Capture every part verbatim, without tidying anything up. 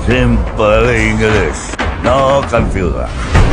Simple English, no confusion.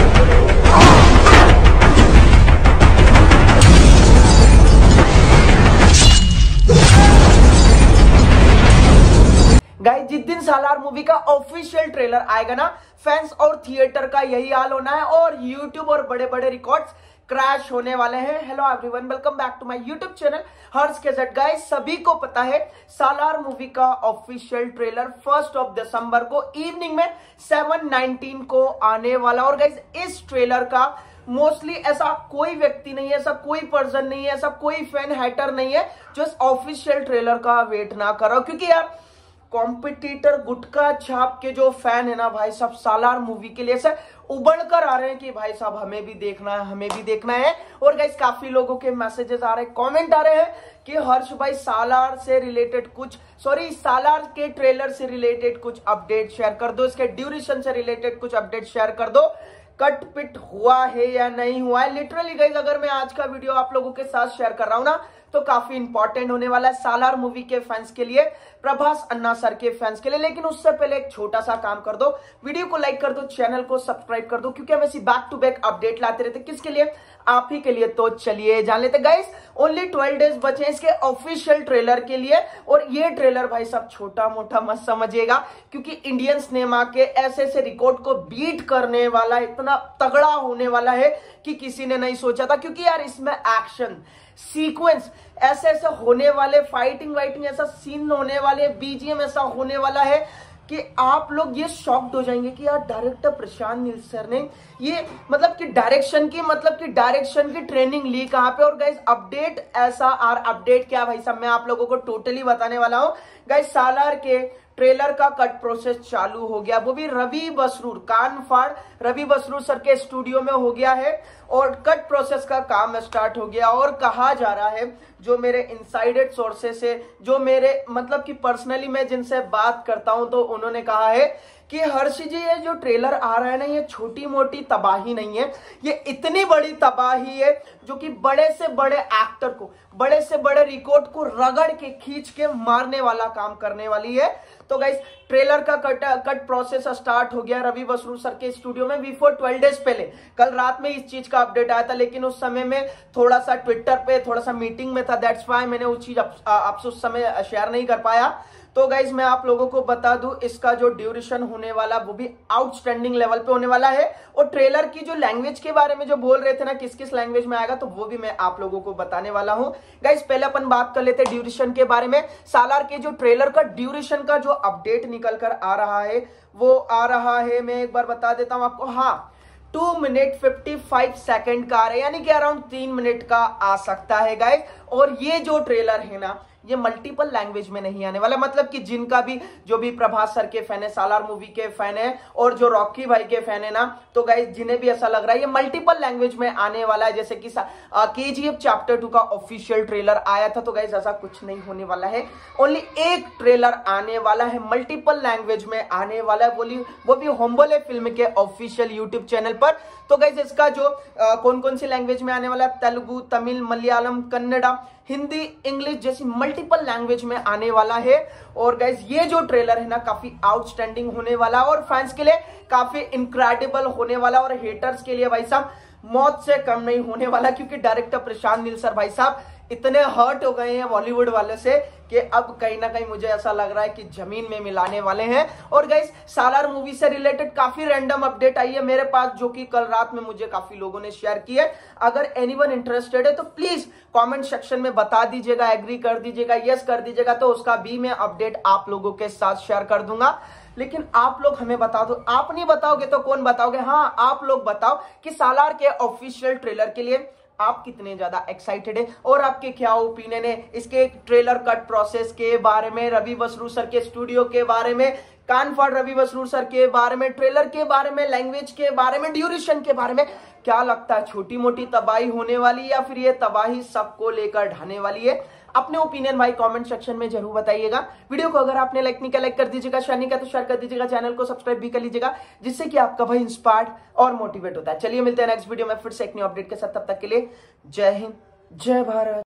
Guys, जिस दिन Salaar movie का ऑफिशियल ट्रेलर आएगा ना, फैंस और थिएटर का यही हाल होना है और यूट्यूब और बड़े बड़े रिकॉर्ड्स क्रैश होने वाले हैं। Hello everyone, welcome back to my YouTube channel Harsh K Z. Guys, सभी को पता है सालार मूवी का official trailer first of December को इवनिंग में सेवन नाइनटीन को आने वाला। और गाइस, इस ट्रेलर का मोस्टली ऐसा कोई व्यक्ति नहीं है, ऐसा कोई पर्सन नहीं है, ऐसा कोई फैन हैटर नहीं है जो इस ऑफिशियल ट्रेलर का वेट ना कर रहा हो। क्योंकि यार कॉम्पिटिटर गुटका छाप के जो फैन है ना भाई साहब, सालार मूवी के लिए से उबड़ कर आ रहे हैं कि भाई साहब हमें भी देखना है, हमें भी देखना है। और गाइस, काफी लोगों के मैसेजेस आ रहे हैं, कमेंट आ रहे हैं कि हर्ष भाई सालार से रिलेटेड कुछ सॉरी सालार के ट्रेलर से रिलेटेड कुछ अपडेट शेयर कर दो, इसके ड्यूरेशन से रिलेटेड कुछ अपडेट शेयर कर दो, कट पिट हुआ है या नहीं हुआ है। लिटरली गाइस, अगर मैं आज का वीडियो आप लोगों के साथ शेयर कर रहा हूं ना, तो काफी इंपॉर्टेंट होने वाला है सालार मूवी के फैंस के लिए, प्रभास अन्ना सर के फैंस के लिए। लेकिन उससे पहले एक छोटा सा काम कर दो, वीडियो को लाइक कर दो, चैनल को सब्सक्राइब कर दो, क्योंकि हम ऐसी बैक टू बैक अपडेट लाते रहते। किसके लिए? आप ही के लिए। तो चलिए जान लेते गाइस, ओनली ट्वेल्व डेज बचे इसके ऑफिशियल ट्रेलर के लिए। और ये ट्रेलर भाई साहब छोटा मोटा मत समझिएगा, क्योंकि इंडियन सिनेमा के ऐसे ऐसे रिकॉर्ड को बीट करने वाला, इतना तगड़ा होने वाला है कि किसी ने नहीं सोचा था। क्योंकि यार इसमें एक्शन सीक्वेंस ऐसे ऐसे होने वाले, फाइटिंग वाइटिंग ऐसा सीन होने वाले, बीजीएम ऐसा होने वाला है कि आप लोग ये शॉक्ड हो जाएंगे कि यार डायरेक्टर प्रशांत नील सर ने ये मतलब कि डायरेक्शन की मतलब कि डायरेक्शन की ट्रेनिंग ली कहां पे। और गाइस, अपडेट ऐसा और अपडेट क्या भाई साहब, मैं आप लोगों को टोटली बताने वाला हूं। गाइस, सालार के ट्रेलर का कट प्रोसेस चालू हो गया, वो भी रवि बसरूर कान फाड़ रवि बसरूर सर के स्टूडियो में हो गया है और कट प्रोसेस का काम स्टार्ट हो गया। और कहा जा रहा है, जो मेरे इनसाइडेड सोर्सेस से, जो मेरे मतलब कि पर्सनली मैं जिनसे बात करता हूं, तो उन्होंने कहा है कि हर्ष जी ये जो ट्रेलर आ रहा है ना, ये छोटी मोटी तबाही नहीं है, ये इतनी बड़ी तबाही है जो कि बड़े से बड़े एक्टर को, बड़े से बड़े रिकॉर्ड को रगड़ के खींच के मारने वाला काम करने वाली है। तो गाइस, ट्रेलर का कट कट प्रोसेस स्टार्ट हो गया रवि बसरूर सर के स्टूडियो में बिफोर ट्वेल्व डेज पहले। कल रात में इस चीज का अपडेट आया था, लेकिन उस समय में थोड़ा सा ट्विटर पे थोड़ा सा मीटिंग में था, दैट्स व्हाई मैंने वो चीज आपसे उस समय शेयर नहीं कर पाया। तो गाइज, मैं आप लोगों को बता दूं, इसका जो ड्यूरेशन होने वाला वो भी आउटस्टैंडिंग लेवल पे होने वाला है। और ट्रेलर की जो लैंग्वेज के बारे में जो बोल रहे थे ना, किस किस लैंग्वेज में आएगा, तो वो भी मैं आप लोगों को बताने वाला हूं। गाइज, पहले अपन बात कर लेते हैं ड्यूरेशन के बारे में। सालार के जो ट्रेलर का ड्यूरेशन का जो अपडेट निकल कर आ रहा है, वो आ रहा है, मैं एक बार बता देता हूं आपको। हाँ, two minute fifty five second का आ रहा है, यानी कि अराउंड तीन मिनट का आ सकता है गाइज। और ये जो ट्रेलर है ना, ये मल्टीपल लैंग्वेज में नहीं आने वाला। मतलब कि जिनका भी जो भी प्रभास सर के फैन है, सालार मूवी के फैन है और जो रॉकी भाई के फैन है ना, तो गाइस जिन्हें भी ऐसा लग रहा है ये मल्टीपल लैंग्वेज में आने वाला है। जैसे कि केजीएफ चैप्टर टू का ऑफिशियल ट्रेलर आया था, तो गाइस ऐसा कुछ नहीं होने वाला है। ओनली एक ट्रेलर आने वाला है, मल्टीपल लैंग्वेज में आने वाला है, बोली वो भी होम्बोले फिल्म के ऑफिशियल यूट्यूब चैनल पर। तो गाइस, इसका जो आ, कौन कौन सी लैंग्वेज में आने वाला है, तेलुगु, तमिल, मलयालम, कन्नड़ा, हिंदी, इंग्लिश जैसी मल्टीपल लैंग्वेज में आने वाला है। और गाइस, ये जो ट्रेलर है ना, काफी आउटस्टैंडिंग होने वाला है और फैंस के लिए काफी इनक्रेडिबल होने वाला, और हेटर्स के लिए भाई साहब मौत से कम नहीं होने वाला। क्योंकि डायरेक्टर प्रशांत नील सर भाई साहब इतने हर्ट हो गए हैं बॉलीवुड वाले से कि अब कहीं ना कहीं मुझे ऐसा लग रहा है कि जमीन में मिलाने वाले हैं। और गाइस, सालार मूवी से रिलेटेड काफी रैंडम अपडेट आई है मेरे पास, जो कि कल रात में मुझे काफी लोगों ने शेयर की है। अगर एनीवन इंटरेस्टेड है तो प्लीज कमेंट सेक्शन में बता दीजिएगा, एग्री कर दीजिएगा, यस कर दीजिएगा, तो उसका भी मैं अपडेट आप लोगों के साथ शेयर कर दूंगा। लेकिन आप लोग हमें बता दो, आप नहीं बताओगे तो कौन बताओगे? हाँ, आप लोग बताओ कि सालार के ऑफिशियल ट्रेलर के लिए आप कितने ज्यादा एक्साइटेड है और आपके क्या ओपिनियन है इसके ट्रेलर कट प्रोसेस के बारे में, रवि बसरूर सर के स्टूडियो के बारे में, कान फाड़ रवि बसरूर सर के बारे में, ट्रेलर के बारे में, लैंग्वेज के बारे में, ड्यूरेशन के बारे में। क्या लगता है, छोटी मोटी तबाही होने वाली या फिर ये तबाही सबको लेकर ढाने वाली है? अपने ओपिनियन भाई कमेंट सेक्शन में जरूर बताइएगा। वीडियो को अगर आपने लाइक नहीं किया, लाइक कर दीजिएगा, शेयर नहीं किया तो शेयर कर दीजिएगा, चैनल को सब्सक्राइब भी कर लीजिएगा, जिससे कि आपका भाई इंस्पायर्ड और मोटिवेट होता है। चलिए मिलते हैं नेक्स्ट वीडियो में फिर से एक न्यू अपडेट के साथ, तब तक के लिए जय हिंद, जय भारत।